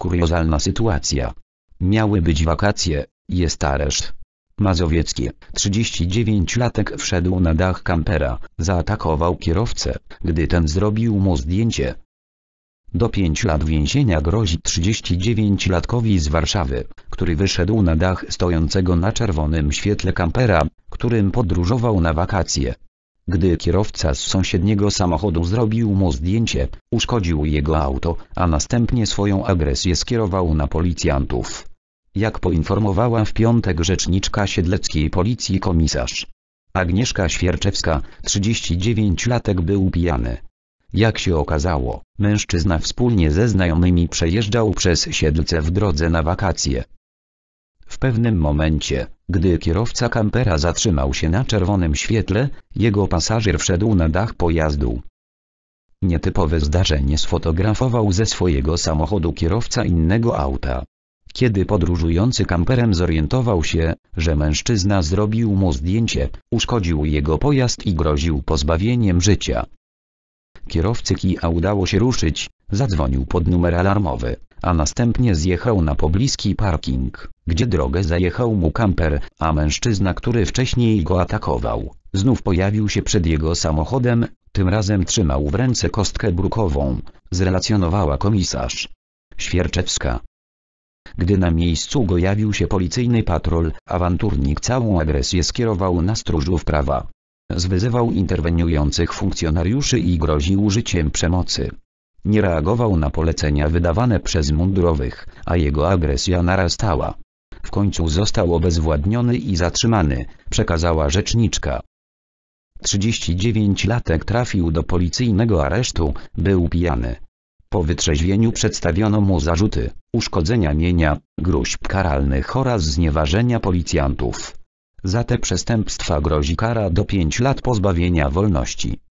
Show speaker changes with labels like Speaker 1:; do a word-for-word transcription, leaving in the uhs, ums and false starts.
Speaker 1: kuriozalna sytuacja. Miały być wakacje, jest areszt. Mazowieckie, trzydziestodziewięciolatek wszedł na dach kampera, zaatakował kierowcę, gdy ten zrobił mu zdjęcie. Do pięciu lat więzienia grozi trzydziestodziewięciolatkowi z Warszawy, który wyszedł na dach stojącego na czerwonym świetle kampera, którym podróżował na wakacje. Gdy kierowca z sąsiedniego samochodu zrobił mu zdjęcie, uszkodził jego auto, a następnie swoją agresję skierował na policjantów. Jak poinformowała w piątek rzeczniczka siedleckiej policji komisarz Agnieszka Świerczewska, trzydziestodziewięciolatek był pijany. Jak się okazało, mężczyzna wspólnie ze znajomymi przejeżdżał przez Siedlce w drodze na wakacje. W pewnym momencie, gdy kierowca kampera zatrzymał się na czerwonym świetle, jego pasażer wszedł na dach pojazdu. Nietypowe zdarzenie sfotografował ze swojego samochodu kierowca innego auta. Kiedy podróżujący kamperem zorientował się, że mężczyzna zrobił mu zdjęcie, uszkodził jego pojazd i groził pozbawieniem życia. Kierowcy Kia udało się ruszyć, zadzwonił pod numer alarmowy, a następnie zjechał na pobliski parking, gdzie drogę zajechał mu kamper, a mężczyzna, który wcześniej go atakował, znów pojawił się przed jego samochodem, tym razem trzymał w ręce kostkę brukową, zrelacjonowała komisarz Świerczewska. Gdy na miejscu pojawił się policyjny patrol, awanturnik całą agresję skierował na stróżów prawa. Zwyzywał interweniujących funkcjonariuszy i groził użyciem przemocy. Nie reagował na polecenia wydawane przez mundurowych, a jego agresja narastała. W końcu został obezwładniony i zatrzymany, przekazała rzeczniczka. trzydziestodziewięciolatek trafił do policyjnego aresztu, był pijany. Po wytrzeźwieniu przedstawiono mu zarzuty uszkodzenia mienia, gróźb karalnych oraz znieważenia policjantów. Za te przestępstwa grozi kara do pięciu lat pozbawienia wolności.